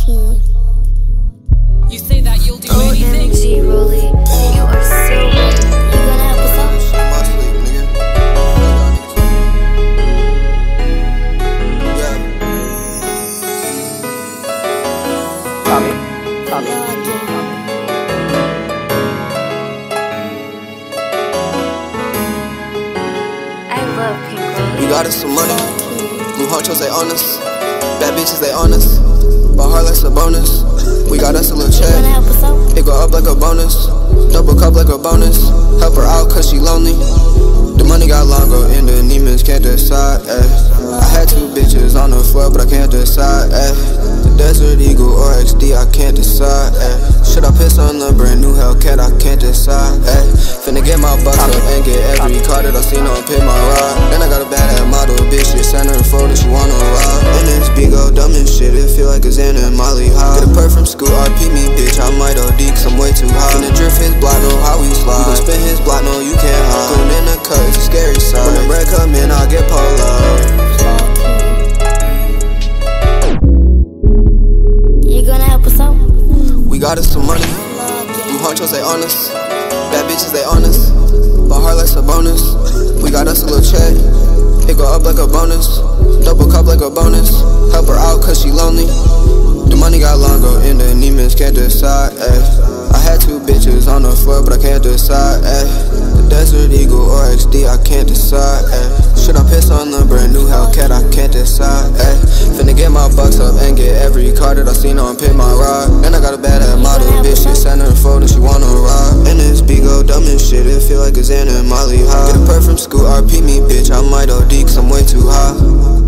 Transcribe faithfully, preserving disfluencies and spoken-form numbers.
You say that you'll do O anything. M G, Rollie, you are so right. You gonna help us out? Shit in my sleep, nigga. Yeah. Tommi, Tommi. I love Pinkrollie. We got us some money. Blue honchos, they on us. Bad bitches, they on us. But hard life's a bonus. We got us a little You check. gonna help us out? It go up like a bonus. Double cup like a bonus. Help her out cause she lonely. The money got long, go into demons, can't decide, ayy. I had two bitches on the floor, but I can't decide, ayy. The Desert Eagle or X D, I can't decide, ayy. Should I piss on the brand new Hellcat, I can't decide, ayy. Finna get my bucks up and get every car that I seen on Pit My Ride. Then I got a bad ass model, bitch, she send her a photo, she wanna ride. And this big old dumb and shit, it feel like it's in and Molly high. Get a perk from school, R P me, bitch, I might O D cause I'm way too high. Finna drift his block, know how we slide. We gon' spin his block, no you can't hide. Going in the cut, it's a scary side. When the bread come in, I'll get polo. You gonna help us out? We got us some money. Blue honchos, they on us. Bad bitches, they on us. But hard life's a bonus. We got us a little check. It go up like a bonus. Double cup like a bonus. Help her out cause she lonely. The money got long, go into demons, can't decide, ayy. I had two bitches on the floor, but I can't decide, ayy. The Desert Eagle or X D, I can't decide, ayy. Should I piss on the brand new Hellcat, I can't decide, ayy. Finna get my bucks up and get every car that I seen on Pit My Ride. And I got a bad ass model, bitch, she send her a photo, she wanna ride. And this big old dumb and shit, it feel like it's in and Molly high. Get a perk from school, R P me, bitch, I might O D cause I'm way too high.